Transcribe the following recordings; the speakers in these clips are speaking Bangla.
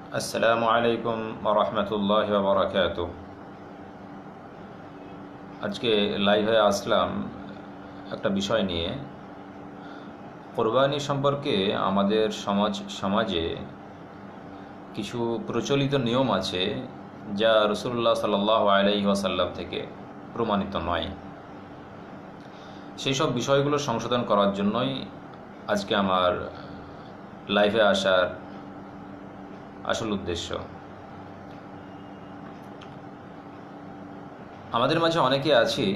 আসসালামু আলাইকুম ওয়া রাহমাতুল্লাহি ওয়া বারাকাতুহু। আজকে লাইভে আসলাম একটা বিষয় নিয়ে। কোরবানি সম্পর্কে আমাদের সমাজে কিছু প্রচলিত নিয়ম আছে যা রাসূলুল্লাহ সাল্লাল্লাহু আলাইহি ওয়াসাল্লাম থেকে প্রমাণিত নয়। সেই সব বিষয়গুলো সংশোধন করার জন্যই আজকে আমার লাইভে আসার আসল উদ্দেশ্য। আমাদের মাঝে অনেকে আছি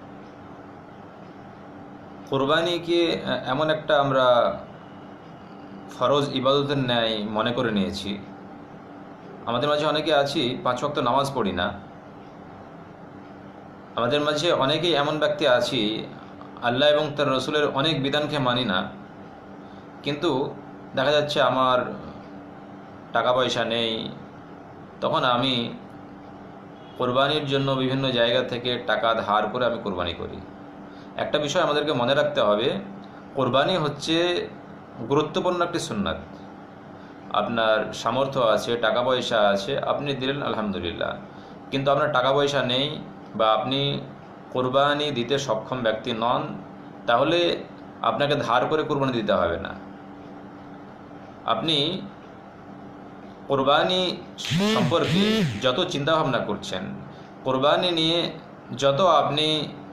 কোরবানিকে এমন একটা আমরা ফরজ ইবাদতের ন্যায় মনে করে নিয়েছি। আমাদের মাঝে অনেকে আছি 5 ওয়াক্ত নামাজ পড়ি না। আমাদের মাঝে অনেকেই এমন ব্যক্তি আছি আল্লাহ এবং তার রসুলের অনেক বিধানকে মানি না, কিন্তু দেখা যাচ্ছে আমার টাকা পয়সা নেই, তখন আমি কোরবানির জন্য বিভিন্ন জায়গা থেকে টাকা ধার করে আমি কোরবানি করি। একটা বিষয় আমাদেরকে মনে রাখতে হবে, কোরবানি হচ্ছে গুরুত্বপূর্ণ একটি সুন্নাত। আপনার সামর্থ্য আছে, টাকা পয়সা আছে, আপনি দিলেন আলহামদুলিল্লাহ, কিন্তু আপনার টাকা পয়সা নেই বা আপনি কোরবানি দিতে সক্ষম ব্যক্তি নন, তাহলে আপনাকে ধার করে কোরবানি দিতে হবে না। আপনি কোরবানি সম্পর্কে যত চিন্তাভাবনা করছেন, কোরবানি নিয়ে যত আপনি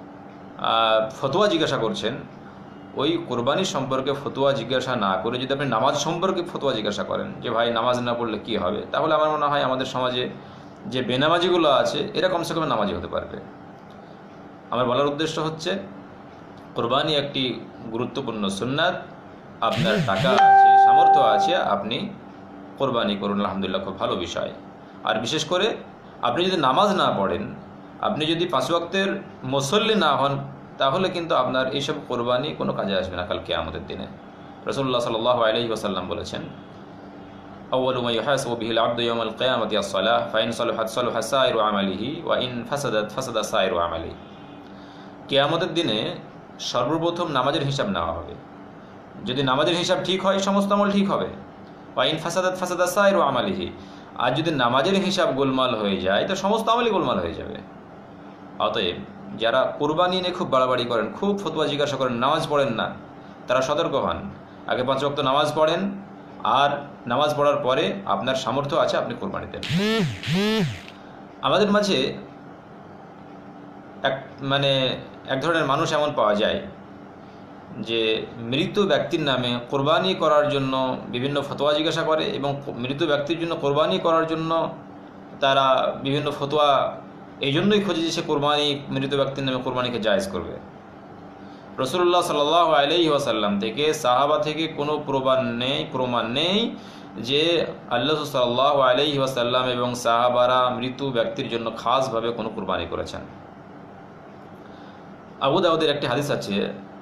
ফতোয়া জিজ্ঞাসা করছেন, ওই কোরবানি সম্পর্কে ফতোয়া জিজ্ঞাসা না করে যদি আপনি নামাজ সম্পর্কে ফতোয়া জিজ্ঞাসা করেন যে ভাই নামাজ না পড়লে কী হবে, তাহলে আমার মনে হয় আমাদের সমাজে যে বেনামাজিগুলো আছে এরা কমসে কম নামাজি হতে পারবে। আমার বলার উদ্দেশ্য হচ্ছে, কোরবানি একটি গুরুত্বপূর্ণ সুন্নাত। আপনার টাকা আছে, সামর্থ্য আছে, আপনি কোরবানি করুন, আলহামদুলিল্লাহ, খুব ভালো বিষয়। আর বিশেষ করে আপনি যদি নামাজ না পড়েন, আপনি যদি 5 ওয়াক্তের মুসল্লি না হন, তাহলে কিন্তু আপনার এইসব কোরবানি কোনো কাজে আসবে না কাল কিয়ামতের দিনে। রাসূলুল্লাহ সাল্লাল্লাহু আলাইহি ওয়াসাল্লাম বলেছেন, আউয়ালু মা ইউহাসাবু বিহিল আবদু ইয়াওমাল কিয়ামাতি আস-সালাহ ফাইন সালাহাত সালাহা সাইরু আমালিহি ওয়া ইন ফাসাদাত ফাসাদা সাইরু আমালিহি। কিয়ামতের দিনে সর্বপ্রথম নামাজের হিসাব নেওয়া হবে। যদি নামাজের হিসাব ঠিক হয়, সমস্ত আমল ঠিক হবে। ওয়া ইন ফাসাদাত ফাসাদা সাইরু আমালিহি। আর যদি নামাজের হিসাব গোলমাল হয়ে যায়, তো সমস্ত আমলই গোলমাল হয়ে যাবে। অতএব যারা কোরবানি নিয়ে খুব বাড়াবাড়ি করেন, খুব ফতোয়া জিজ্ঞাসা করেন, নামাজ পড়েন না, তারা সতর্ক হন। আগে 5 ওয়াক্ত নামাজ পড়েন, আর নামাজ পড়ার পরে আপনার সামর্থ্য আছে, আপনি কোরবানি দেন। আমাদের মাঝে এক ধরনের মানুষ এমন পাওয়া যায় যে মৃত ব্যক্তির নামে কোরবানি করার জন্য বিভিন্ন ফতোয়া জিজ্ঞাসা করে, এবং মৃত ব্যক্তির জন্য কোরবানি করার জন্য তারা বিভিন্ন ফতোয়া এই জন্যই খোঁজে যে সে কোরবানি, মৃত ব্যক্তির নামে কোরবানিকে জায়েজ করবে। রাসূলুল্লাহ সাল্লাল্লাহু আলাইহি ওয়াসাল্লাম থেকে, সাহাবা থেকে কোনো প্রমাণ নেই যে আল্লাহ সাল্লাল্লাহু আলাইহি ওয়াসাল্লাম এবং সাহাবারা মৃত ব্যক্তির জন্য খাসভাবে কোনো কোরবানি করেছেন। আবু দাউদের একটি হাদিস আছে,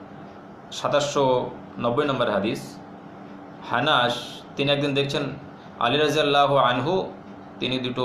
2790 নম্বর হাদিস। হানাস তিনি একদিন দেখছেন আলী রাদিয়াল্লাহু আনহু তিনি দুটো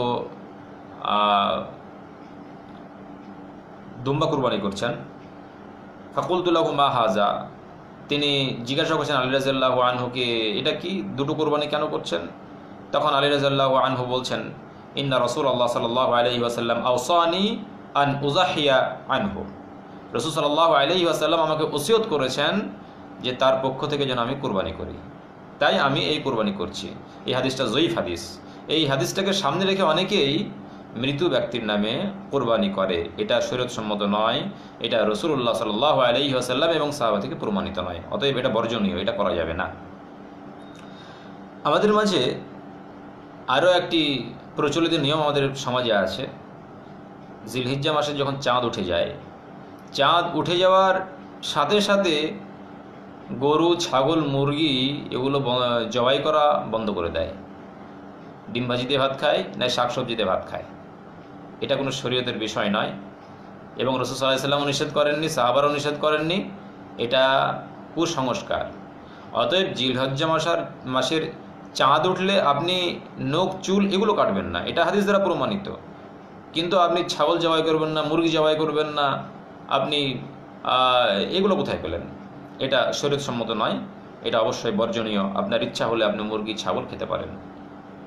দুম্বা কুরবানি করছেন। ফাকুলতু লাহু মা হাজা, তিনি জিজ্ঞাসা করছেন আলী রাদিয়াল্লাহু আনহুকে, এটা কি, দুটো কুরবানি কেন করছেন? তখন আলী রাদিয়াল্লাহু আনহু বলছেন, ইন্না রাসূলুল্লাহ সাল্লাল্লাহু আলাইহি ওয়াসাল্লাম আওসানি আন উযাহিয়া আনহু। রাসূল সাল্লাল্লাহু আলাইহি ওয়াসাল্লাম আমাকে ওসিয়ত করেছেন যে তার পক্ষ থেকে যেন আমি কোরবানি করি, তাই আমি এই কোরবানি করছি। এই হাদিসটা যঈফ হাদিস। এই হাদিসটাকে সামনে রেখে অনেকেই মৃত ব্যক্তির নামে কোরবানি করে। এটা শরীয়তসম্মত নয়, এটা রাসূলুল্লাহ সাল্লাল্লাহু আলাইহি ওয়াসাল্লাম এবং সাহাবা থেকে প্রমাণিত নয়। অতএব এটা বর্জনীয়, এটা করা যাবে না। আমাদের মাঝে আরও একটি প্রচলিত নিয়ম আমাদের সমাজে আছে। জিলহিজ্জা মাসে যখন চাঁদ উঠে যায়, চাঁদ উঠে যাওয়ার সাথে সাথে গরু, ছাগল, মুরগি এগুলো জবাই করা বন্ধ করে দেয়। ডিম ভাজি দিয়ে ভাত খায়, না শাকসবজি দিয়ে ভাত খায়। এটা কোনো শরীয়তের বিষয় নয়, এবং রাসূল সাল্লাল্লাহু আলাইহি ওয়াসাল্লামও নিষেধ করেননি, সাহাবারাও নিষেধ করেননি। এটা কুসংস্কার। অতএব জিলহজ্জা মাসের চাঁদ উঠলে আপনি নখ, চুল এগুলো কাটবেন না, এটা হাদিস দ্বারা প্রমাণিত। কিন্তু আপনি ছাগল জবাই করবেন না, মুরগি জবাই করবেন না, আপনি এগুলো কোথায় পেলেন? এটা শরীয়তসম্মত নয়, এটা অবশ্যই বর্জনীয়। আপনার ইচ্ছা হলে আপনি মুরগি, ছাগল খেতে পারেন।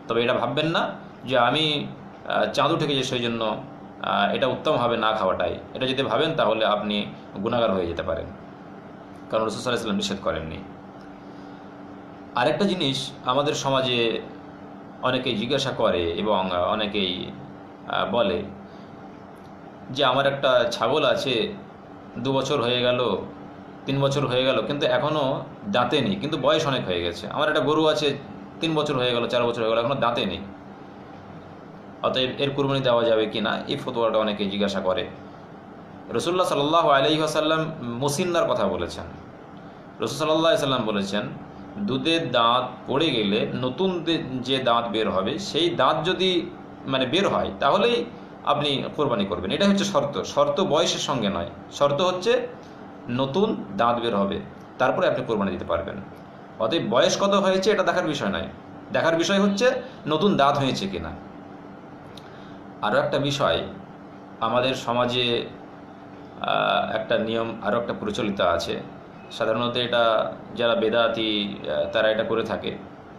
তবে এটা ভাববেন না যে আমি চাঁদ উঠে গেছে সেই জন্য এটা উত্তম হবে না খাওয়াটাই। এটা যদি ভাবেন তাহলে আপনি গুনাহগার হয়ে যেতে পারেন, কারণ রাসূল সাল্লাল্লাহু আলাইহি ওয়াসাল্লাম নিষেধ করেননি। আরেকটা জিনিস আমাদের সমাজে অনেকেই জিজ্ঞাসা করে এবং অনেকেই বলে যে আমার একটা ছাগল আছে, 2 বছর হয়ে গেল, 3 বছর হয়ে গেল, কিন্তু এখনও দাঁতে নেই, কিন্তু বয়স অনেক হয়ে গেছে। আমার একটা গরু আছে, 3 বছর হয়ে গেল, 4 বছর হয়ে গেল, এখনও দাঁতে নেই, অতএব এর কুরবানি দেওয়া যাবে কি না, এই ফতোয়াটা অনেকে জিজ্ঞাসা করে। রাসূলুল্লাহ সাল্লাল্লাহু আলাইহি ওয়াসাল্লাম মুসিন্নার কথা বলেছেন। রাসূল সাল্লাল্লাহু আলাইহি ওয়াসাল্লাম বলেছেন দুধের দাঁত পড়ে গেলে নতুন যে দাঁত বের হবে সেই দাঁত যদি বের হয় তাহলেই আপনি কোরবানি করবেন। এটা হচ্ছে শর্ত। শর্ত বয়সের সঙ্গে নয়, শর্ত হচ্ছে নতুন দাঁত বের হবে, তারপরে আপনি কোরবানি দিতে পারবেন। অতএব বয়স কত হয়েছে এটা দেখার বিষয় নয়, দেখার বিষয় হচ্ছে নতুন দাঁত হয়েছে কিনা। আরও একটা বিষয়, আমাদের সমাজে একটা নিয়ম আরও একটা প্রচলিত আছে, সাধারণত এটা যারা বেদাতি তারা এটা করে থাকে।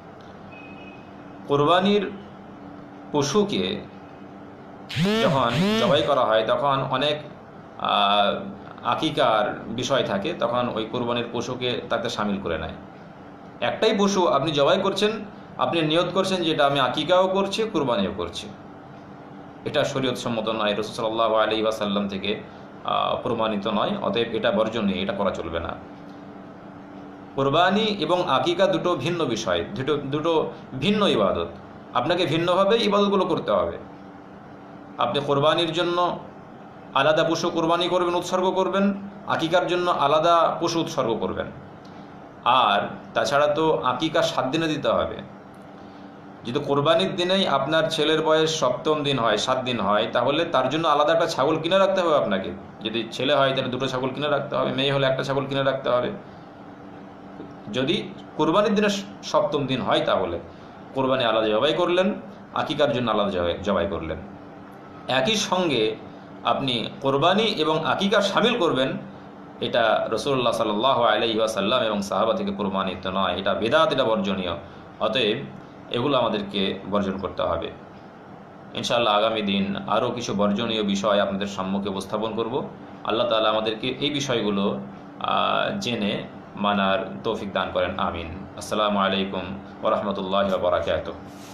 কোরবানির পশুকে যখন জবাই করা হয় তখন অনেক আকিকার বিষয় থাকে, তখন ওই কোরবানির পশুকে তাতে সামিল করে নেয়। একটাই পশু আপনি জবাই করছেন, আপনি নিয়ত করছেন যে এটা আমি আকিকাও করছি, কোরবানিও করছি। এটা শরীয়ত সম্মত নয়, রাসূল সাল্লাল্লাহু আলাইহি ওয়াসাল্লাম থেকে প্রমাণিত নয়, অতএব এটা বর্জনীয়, এটা করা চলবে না। কোরবানি এবং আকিকা দুটো ভিন্ন বিষয়, দুটো ভিন্ন ইবাদত। আপনাকে ভিন্নভাবে ইবাদতগুলো করতে হবে। আপনি কোরবানির জন্য আলাদা পশু কোরবানি করবেন, উৎসর্গ করবেন, আকিকার জন্য আলাদা পশু উৎসর্গ করবেন। আর তাছাড়া তো আকিকা 7 দিনে দিতে হবে। যদি কোরবানির দিনেই আপনার ছেলের বয়স 7ম দিন হয়, 7 দিন হয়, তাহলে তার জন্য আলাদা একটা ছাগল কিনে রাখতে হবে আপনাকে। যদি ছেলে হয় তাহলে 2টো ছাগল কিনে রাখতে হবে, মেয়ে হলে একটা ছাগল কিনে রাখতে হবে। যদি কোরবানির দিনে 7ম দিন হয় তাহলে কোরবানি আলাদা জবাই করলেন, আকিকার জন্য আলাদা জবাই করলেন। একই সঙ্গে আপনি কোরবানি এবং আকিকা শামিল করবেন, এটা রাসূলুল্লাহ সাল্লাল্লাহু আলাইহি ওয়াসাল্লাম এবং সাহাবা থেকে প্রমাণিত নয়, এটা বিদআত, এটা বর্জনীয়। অতএব এগুলো আমাদেরকে বর্জন করতে হবে। ইনশাআল্লাহ আগামী দিন আরও কিছু বর্জনীয় বিষয় আপনাদের সম্মুখে উপস্থাপন করব। আল্লাহ তাআলা আমাদেরকে এই বিষয়গুলো জেনে মানার তৌফিক দান করেন, আমিন। আসসালামু আলাইকুম ওয়া রাহমাতুল্লাহি ওয়া বারাকাতুহু।